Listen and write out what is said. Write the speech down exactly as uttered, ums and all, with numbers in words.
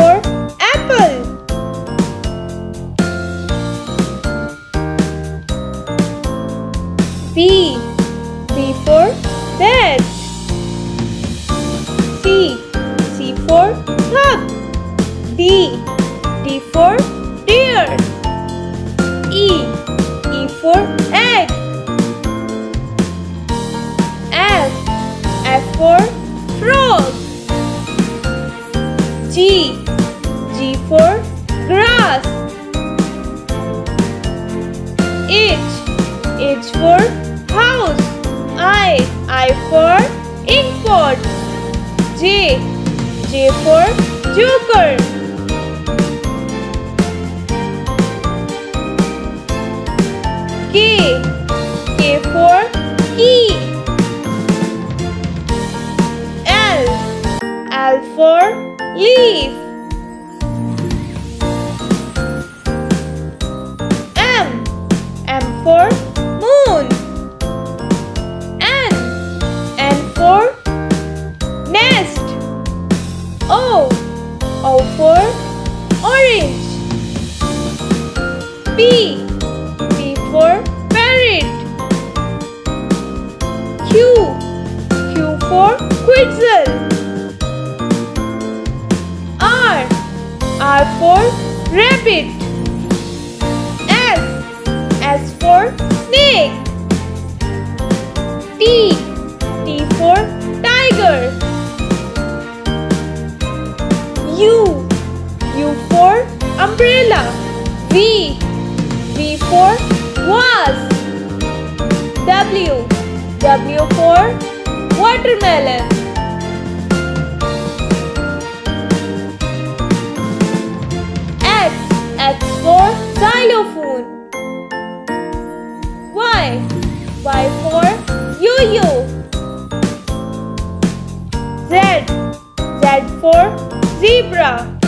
for apple. B. B for bed. C. C for cup. D. D for deer. E. E for egg. F. F for frog. G. G for grass. H. H for house. I. I for ink pot. J. J for joker. K. K for key. L. L for leaf. M. M for moon. N. N for nest. O. O for orange. P. P for parrot. Q. Q for quetzal. R. R for rabbit. S. S for snake. T. T for tiger. U. U for umbrella. V. V for vase. W. W for watermelon. X. X for xylophone. Y. Y for yo-yo. Z. Z for zebra.